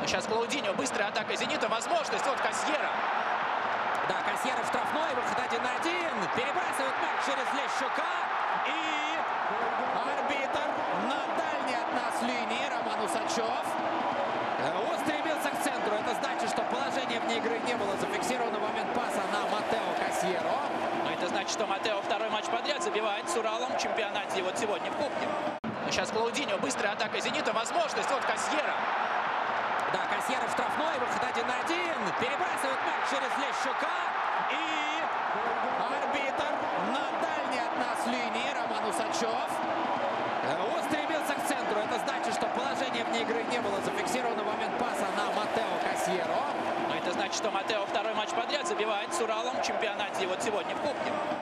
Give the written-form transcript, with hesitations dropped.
Сейчас Клаудиньо, быстрая атака «Зенита», возможность, вот Касьера. Да, Касьера в штрафной, выход 1-1, перебрасывает мяч через Лещука. И арбитр на дальней от нас линии, Роман Усачев, устремился к центру. Это значит, что положение вне игры не было зафиксировано в момент паса на Матео Касьеро. Но это значит, что Матео второй матч подряд забивает с Уралом в чемпионате вот сегодня в Кубке. Сейчас Клаудиньо, быстрая атака «Зенита», возможность, вот Касьера. Да, Касьера в штрафной, выход 1-1, перебрасывает мяч через Лещука. И арбитр на дальней от нас линии, Роман Усачев, устремился к центру. Это значит, что положение вне игры не было зафиксировано в момент паса на Матео Касьеро. Но это значит, что Матео второй матч подряд забивает с Уралом в чемпионате вот сегодня в Кубке.